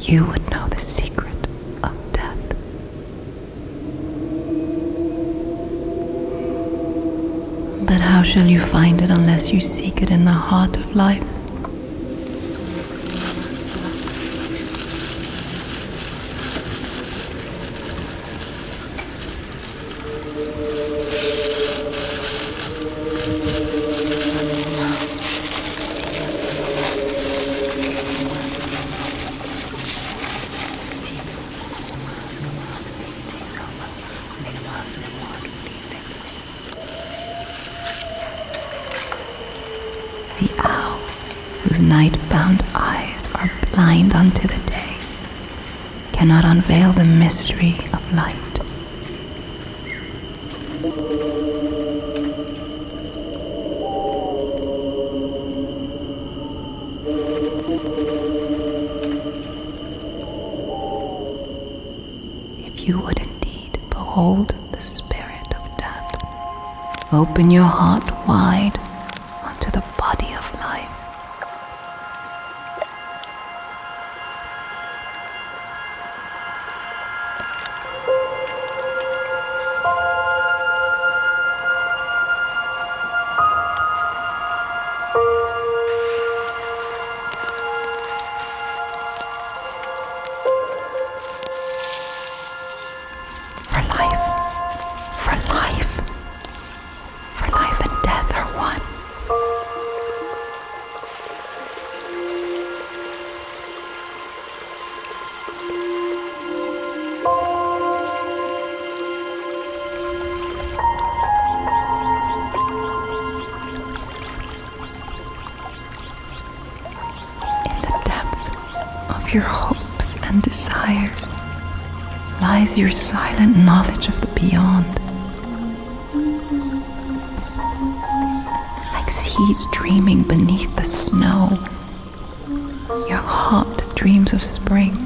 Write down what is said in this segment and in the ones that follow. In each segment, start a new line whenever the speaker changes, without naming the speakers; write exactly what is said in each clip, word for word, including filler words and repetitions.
you would know the secret of death. But how shall you find it unless you seek it in the heart of life? The owl, whose night-bound eyes are blind unto the day, cannot unveil the mystery of light. If you would indeed behold the spirit of death, open your heart wide onto the body of life. For life, for life, for life and death are one. In the depth of your hopes and desires lies your silent knowledge of the beyond. Like seeds dreaming beneath the snow, your heart dreams of spring.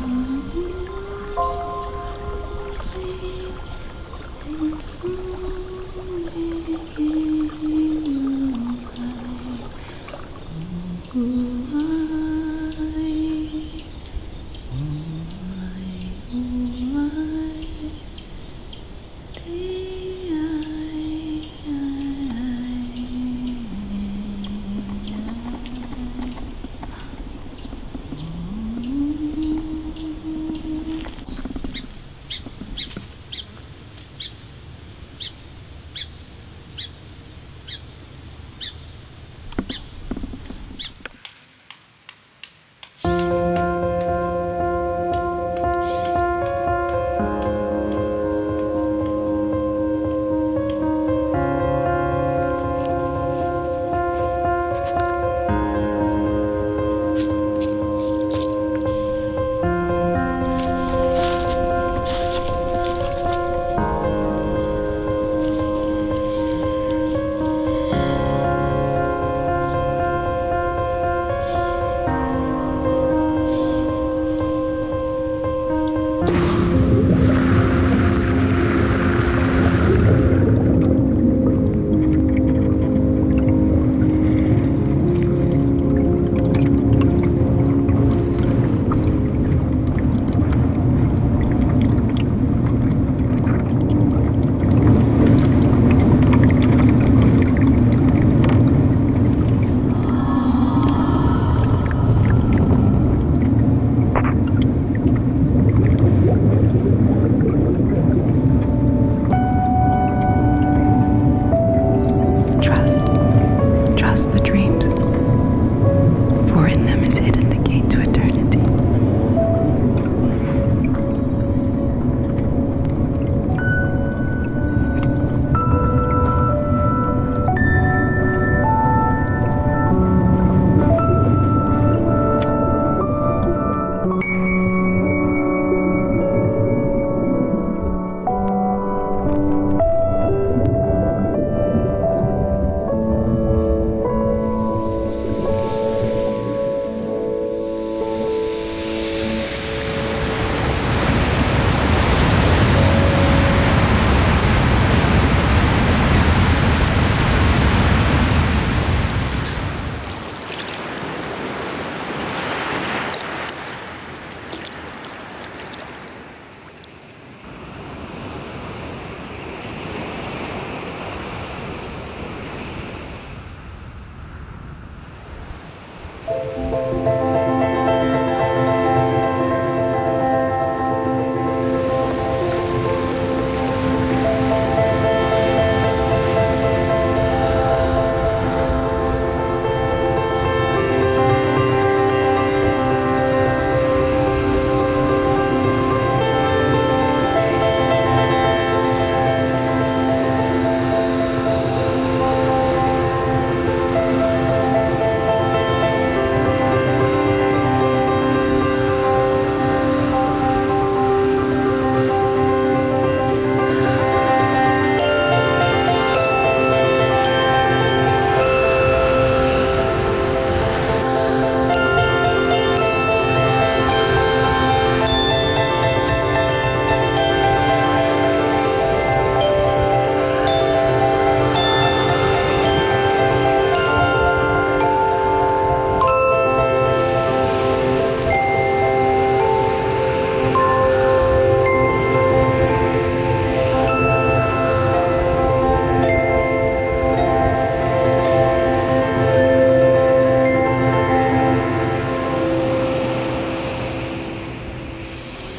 The dreams, for in them is hidden the gate to eternity.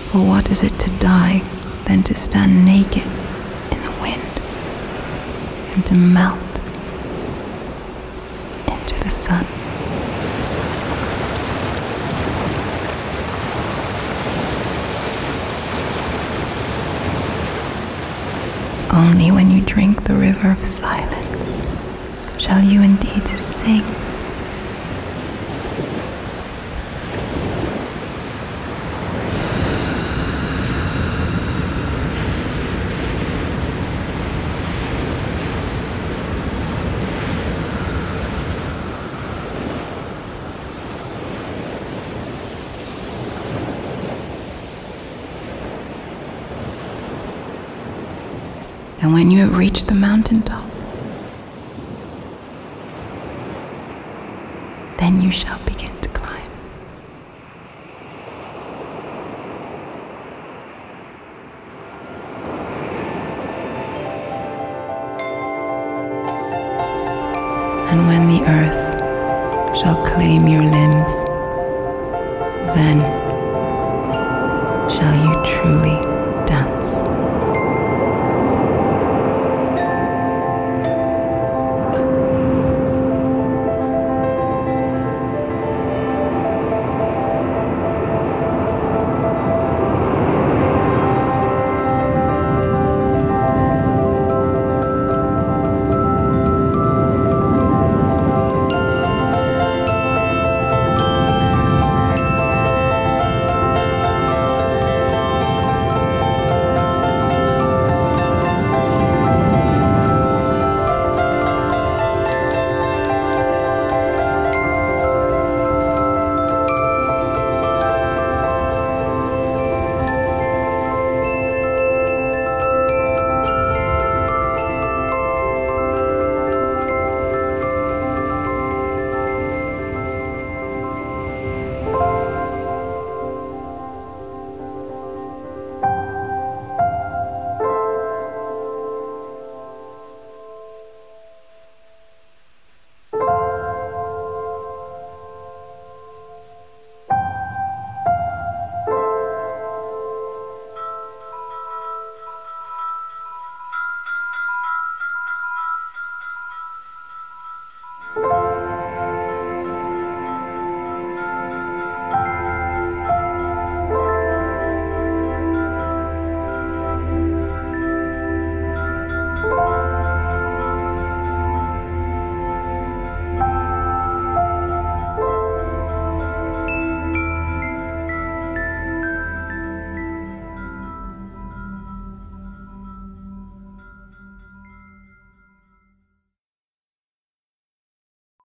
For what is it to die than to stand naked in the wind and to melt into the sun? Only when you drink the river of silence shall you indeed sing. And when you have reached the mountaintop, then you shall begin to climb. And when the earth shall claim your